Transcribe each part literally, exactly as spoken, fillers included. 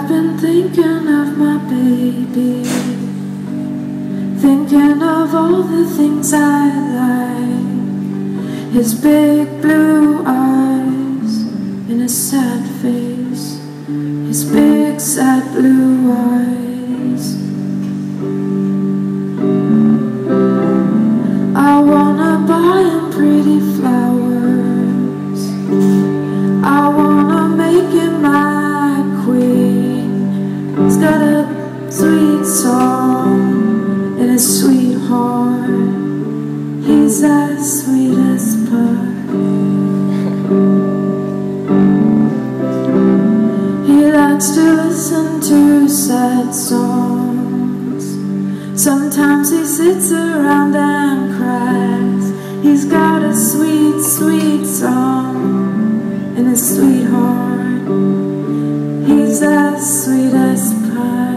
I've been thinking of my baby, thinking of all the things I like. His big blue eyes and his sad face, his big sad blue eyes. I wanna buy him pretty flowers, I wanna make him my queen. He's got a sweet song and a sweet heart, he's as sweet as pie. He likes to listen to sad songs, sometimes he sits around and cries. He's got a sweet, sweet song and a sweet heart, he's as sweet as pie.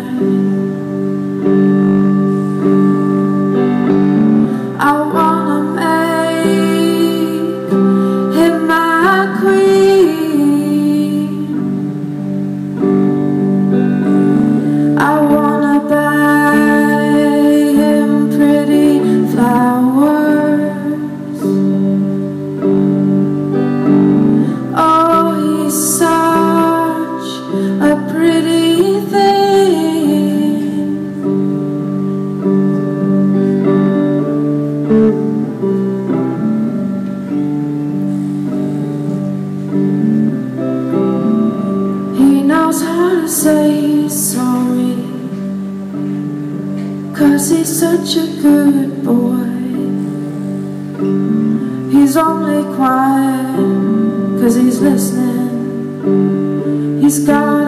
I wanna make him my queen, I wanna buy him pretty flowers. Oh, he's such a pretty thing. He knows how to say he's sorry, 'cause he's such a good boy. He's only quiet 'cause he's listening. He's got